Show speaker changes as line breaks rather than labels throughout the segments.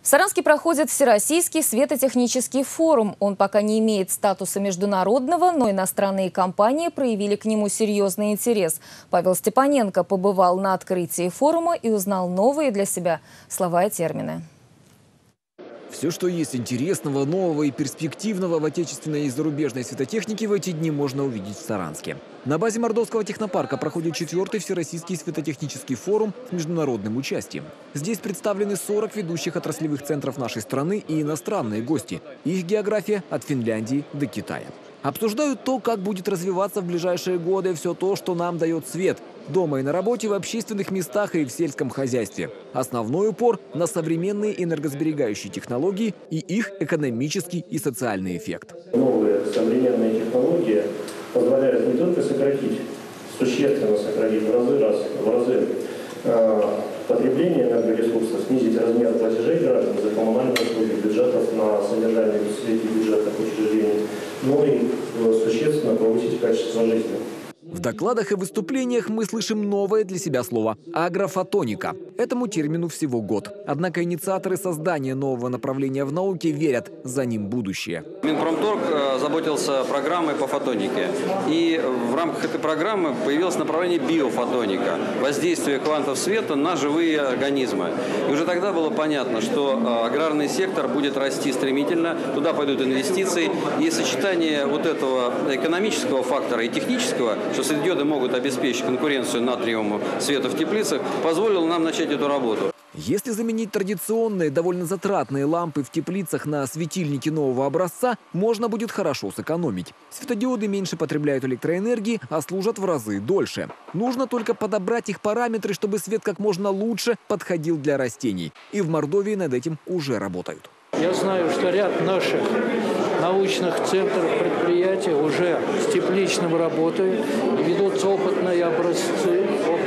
В Саранске проходит Всероссийский светотехнический форум. Он пока не имеет статуса международного, но иностранные компании проявили к нему серьезный интерес. Павел Степаненко побывал на открытии форума и узнал новые для себя слова и термины.
Все, что есть интересного, нового и перспективного в отечественной и зарубежной светотехнике, в эти дни можно увидеть в Саранске. На базе Мордовского технопарка проходит 4-й Всероссийский светотехнический форум с международным участием. Здесь представлены 40 ведущих отраслевых центров нашей страны и иностранные гости. Их география от Финляндии до Китая. Обсуждают то, как будет развиваться в ближайшие годы все то, что нам дает свет. Дома и на работе, в общественных местах и в сельском хозяйстве. Основной упор на современные энергосберегающие технологии и их экономический и социальный эффект.
Новые современные технологии позволяют не только сократить, существенно сократить в разы потребление энергоресурсов, снизить размер платежей граждан за коммунальные услуги, бюджетов на содержание в свете бюджетных учреждений, но и существенно повысить качество жизни.
В докладах и выступлениях мы слышим новое для себя слово – агрофотоника. Этому термину всего год. Однако инициаторы создания нового направления в науке верят – за ним будущее.
Минпромторг заботился программой по фотонике. И в рамках этой программы появилось направление биофотоника – воздействие квантов света на живые организмы. И уже тогда было понятно, что аграрный сектор будет расти стремительно, туда пойдут инвестиции. И сочетание вот этого экономического фактора и технического, что светодиоды могут обеспечить конкуренцию натриевому свету в теплицах, позволило нам начать эту работу.
Если заменить традиционные, довольно затратные лампы в теплицах на светильники нового образца, можно будет хорошо сэкономить. Светодиоды меньше потребляют электроэнергии, а служат в разы дольше. Нужно только подобрать их параметры, чтобы свет как можно лучше подходил для растений. И в Мордовии над этим уже работают.
Я знаю, что ряд наших научных центров, предприятий уже с тепличным работают, ведутся опытные образцы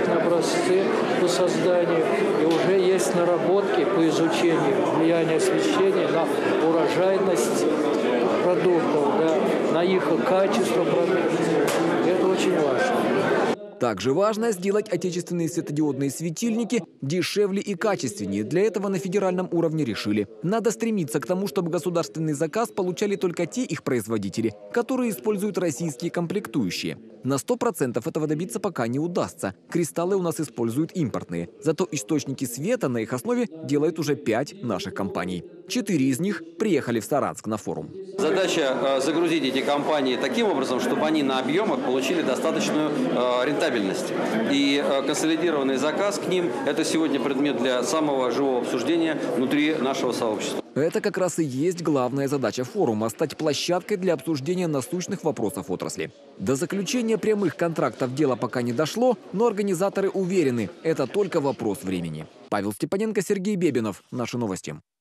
по созданию, и уже есть наработки по изучению влияния освещения на урожайность продуктов, на их качество продуктов. Это очень важно.
Также важно сделать отечественные светодиодные светильники дешевле и качественнее. Для этого на федеральном уровне решили. Надо стремиться к тому, чтобы государственный заказ получали только те их производители, которые используют российские комплектующие. На 100% этого добиться пока не удастся. Кристаллы у нас используют импортные. Зато источники света на их основе делают уже 5 наших компаний. 4 из них приехали в Саранск на форум.
Задача загрузить эти компании таким образом, чтобы они на объемах получили достаточную рентабельность. И консолидированный заказ к ним – это сегодня предмет для самого живого обсуждения внутри нашего сообщества.
Это как раз и есть главная задача форума – стать площадкой для обсуждения насущных вопросов отрасли. До заключения прямых контрактов дело пока не дошло, но организаторы уверены – это только вопрос времени. Павел Степаненко, Сергей Бебинов. Наши новости.